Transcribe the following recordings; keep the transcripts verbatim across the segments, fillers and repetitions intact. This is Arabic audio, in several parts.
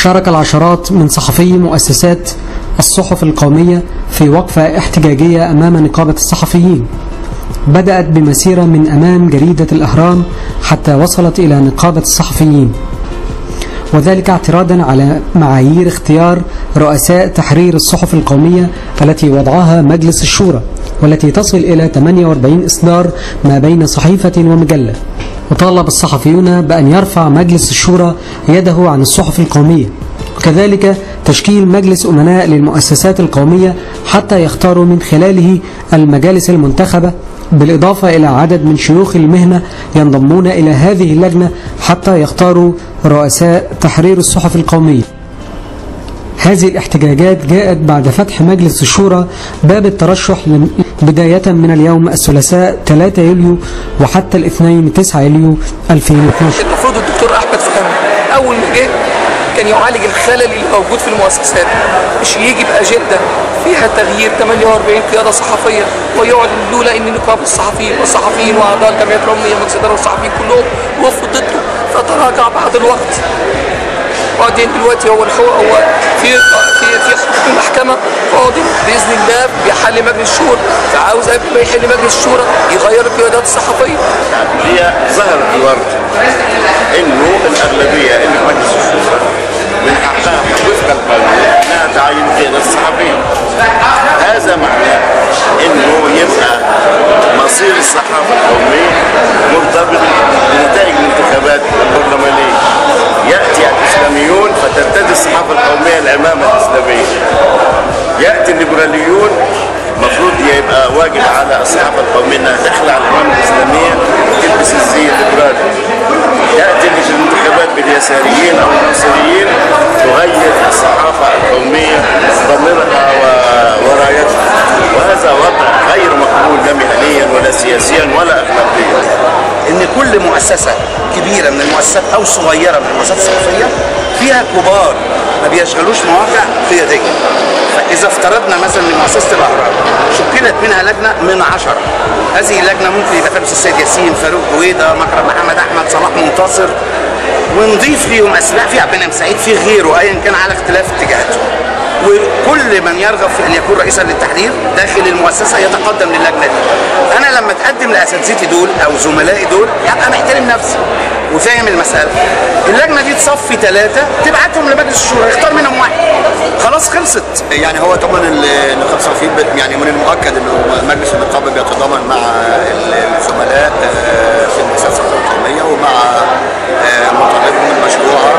شارك العشرات من صحفي مؤسسات الصحف القومية في وقفة احتجاجية أمام نقابة الصحفيين، بدأت بمسيرة من أمام جريدة الأهرام حتى وصلت إلى نقابة الصحفيين، وذلك اعتراضا على معايير اختيار رؤساء تحرير الصحف القومية التي وضعها مجلس الشورى، والتي تصل إلى ثمانية وأربعين إصدار ما بين صحيفة ومجلة. وطالب الصحفيون بأن يرفع مجلس الشورى يده عن الصحف القومية، وكذلك تشكيل مجلس أمناء للمؤسسات القومية حتى يختاروا من خلاله المجالس المنتخبة، بالإضافة إلى عدد من شيوخ المهنة ينضمون إلى هذه اللجنة حتى يختاروا رؤساء تحرير الصحف القومية. هذه الاحتجاجات جاءت بعد فتح مجلس الشورى باب الترشح بداية من اليوم الثلاثاء ثلاثة يوليو وحتى الاثنين تسعة يوليو ألفين واثناشر. المفروض الدكتور أحمد فهمي أول ما جه كان يعالج الخلل اللي موجود في المؤسسات، مش يجي بأجندة فيها تغيير ثمانية وأربعين قيادة صحفية ويعلن لولا ان نقابة الصحفيين والصحفيين واعضاء الجمعية العمومية مجلس الإدارة والصحفيين كلهم وقفوا ضده فتراجع بعد الوقت. وبعدين دلوقتي هو هو في في في حكم المحكمة قاضي بإذن الله بيحل مجلس الشورى، فعاوز قبل ما يحل مجلس الشورى يغير القيادات الصحفية. هي ظهرت الورد انه الأغلبية اللي في مجلس الشورى من حقها وفق القانون انها تعين قيادة الصحفيين. هذا معناه انه يبقى مصير الصحافة القومية مرتبط بنتائج الانتخابات البرلمانية. يأتي الإسلاميون فترتدي الصحافة القومية العمامة الإسلامية. يأتي الليبراليون المفروض يبقى واجب على الصحافة القومية انها تخلع العمامة الإسلامية وتلبس الزي الليبرالي. يأتي في الانتخابات باليساريين أو الناصريين تغير الصحافة القومية ضميرها ورايتها، وهذا وضع غير مقبول لا مهنيا ولا سياسيا ولا أخلاقيا. إن كل مؤسسة كبيرة من المؤسسات أو صغيرة من المؤسسات الصحفية فيها كبار ما بيشغلوش مواقع قيادية. فإذا افترضنا مثلا ان مؤسسة الأهرام شكلت منها لجنة من عشرة، هذه اللجنة ممكن يبقى فيها الأستاذ سيد ياسين، فاروق جويدة، مكرم محمد أحمد، صلاح منتصر، ونضيف ليهم أسماء في عبد المنعم سعيد في غيره أيا كان على اختلاف اتجاهاتهم. وكل من يرغب في ان يكون رئيسا للتحرير داخل المؤسسه يتقدم للجنه دي. انا لما اتقدم لاساتذتي دول او زملائي دول ابقى محترم نفسي وفاهم المساله. اللجنه دي تصفي ثلاثه تبعتهم لمجلس الشورى يختار منهم واحد، خلاص خلصت. يعني هو طبعا النقابه الصحفيين يعني من المؤكد انه مجلس النقابه بيتضامن مع الزملاء في المؤسسه القوميه ومع مطالبهم المشروعه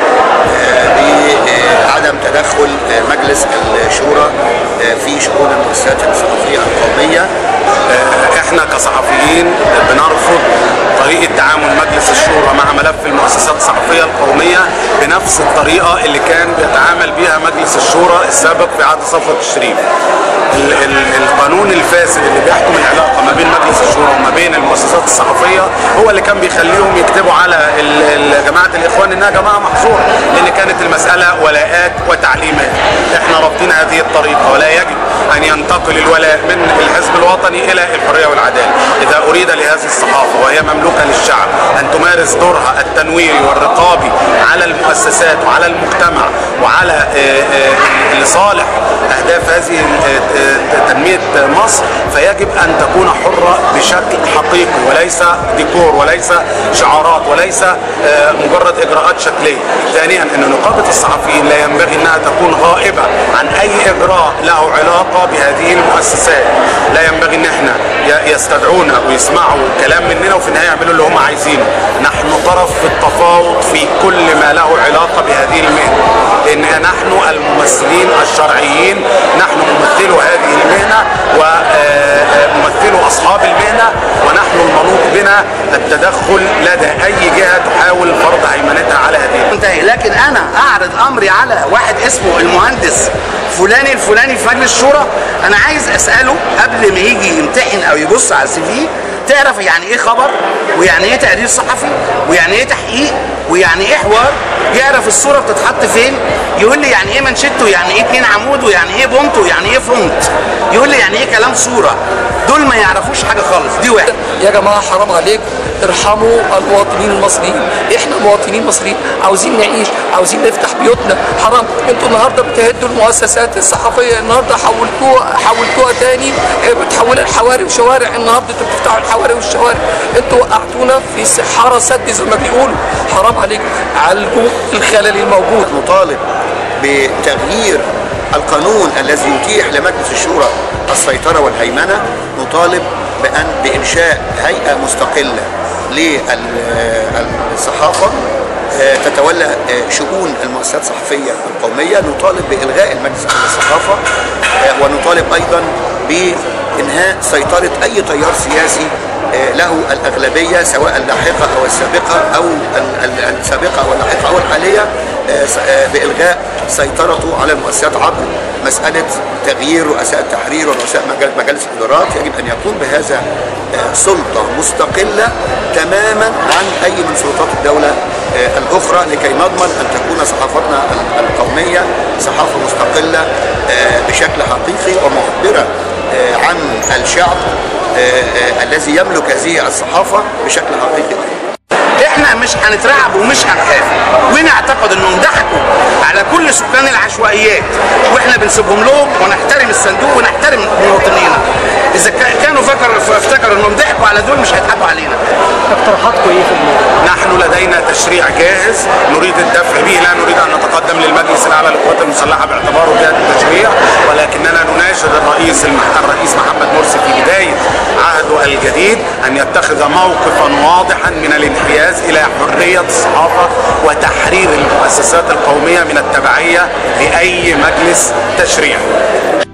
بعدم تدخل مجلس الشورى في شؤون المؤسسات الصحفيه القوميه. احنا كصحفيين بنرفض طريقه تعامل مجلس الشورى مع ملف المؤسسات الصحفيه القوميه بنفس الطريقه اللي كان بيتعامل بها مجلس الشورى السابق في عهد صفوت الشريف. القانون الفاسد اللي بيحكم العلاقه ما بين مجلس الشورى وما بين المؤسسات الصحفيه هو اللي كان بيخليهم يكتبوا على جماعه الاخوان انها جماعه محظوره، لان كانت المساله ولاءات وتعليمات. احنا رافضين هذه الطريقه، ولا يجب ان ينتقل الولاء من الحزب الوطني الى الحريه والعداله. اذا اريد لهذه الصحافه وهي مملوكه للشعب ان تمارس دورها التنويري والرقابي على المؤسسات وعلى المجتمع وعلى لصالح اهداف هذه تنميه مصر، فيجب ان تكون حره بشكل حقيقي وليس ديكور وليس شعارات وليس مجرد اجراءات شكليه. ثانيا ان نقابه الصحفيين لا ينبغي انها تكون غائبه عن اي اجراء له علاقه بهذه المؤسسات. لا ينبغي ان احنا يستدعونا ويسمعوا كلام مننا وفي النهايه يعملوا اللي هم عايزينه. نحن طرف في التفاوض في كل ما له علاقه بهذه المهنه، لان نحن الممثلين الشرعيين، نحن ممثلو هذه المهنه وممثلو اصحاب المهنه، ونحن المنوط بنا التدخل لدى اي جهه تحاول فرض هيمنتها على هذه. منتهي. لكن انا اعرض امري على واحد اسمه المهندس فلاني الفلاني في مجلس الشورى، انا عايز اساله قبل ما يجي يمتحن او يبص على السي في، تعرف يعني ايه خبر، ويعني ايه تقرير صحفي، ويعني ايه تحقيق، ويعني ايه حوار، يعرف الصوره بتتحط فين، يقول لي يعني ايه منشته، يعني ايه اتنين عمود، ويعني ايه بونت، ويعني ايه فونت، يقول لي يعني ايه كلام صوره. دول ما يعرفوش حاجه خالص. دي واحد. يا جماعه حرام عليك، ارحموا المواطنين المصريين، احنا مواطنين مصريين عاوزين نعيش، عاوزين نفتح بيوتنا. حرام انتوا النهارده بتهدوا المؤسسات الصحفيه، النهارده حولتوها حولتوها تاني، بتحولوا الحواري وشوارع، النهارده انتوا بتفتحوا الحواري والشوارع، انتوا وقعتونا في حاره سد زي ما بيقولوا. حرام عليك، عالجوا الخلل الموجود. نطالب بتغيير القانون الذي يتيح لمجلس الشورى السيطرة والهيمنة، نطالب بأن بإنشاء هيئة مستقلة للصحافة تتولى شؤون المؤسسات الصحفية القومية، نطالب بإلغاء المجلس الصحافة، ونطالب أيضا بإنهاء سيطرة أي تيار سياسي له الأغلبية سواء اللاحقة أو السابقة أو السابقة أو اللاحقة أو الحالية، بإلغاء سيطرته على المؤسسات عبر مسألة تغيير رؤساء التحرير ورؤساء مجالس الإدارات. يجب أن يكون بهذا سلطة مستقلة تماما عن أي من سلطات الدولة الأخرى، لكي نضمن أن تكون صحافتنا القومية صحافة مستقلة بشكل حقيقي ومعبرة عن الشعب الذي يملك هذه الصحافة بشكل حقيقي. احنا مش هنترعب ومش هنخاف، ونعتقد انهم ضحكوا على كل سكان العشوائيات، واحنا بنسيبهم لهم ونحترم الصندوق ونحترم مواطنينا. اذا كانوا فكروا افتكروا انهم ضحكوا على دول، مش هيضحكوا علينا. اقتراحاتكم ايه في الموضوع؟ نحن لدينا تشريع جاهز نريد الدفع به، لا نريد ان نتقدم للمجلس الاعلى للقوات المسلحه باعتباره جهه التشريع، ولكننا نناشد الرئيس الرئيس محمد مرسي في بدايه عهده الجديد ان يتخذ موقفا واضحا من الانحياز الى حريه الصحافه وتحرير المؤسسات القوميه من التبعيه لاي مجلس تشريعي.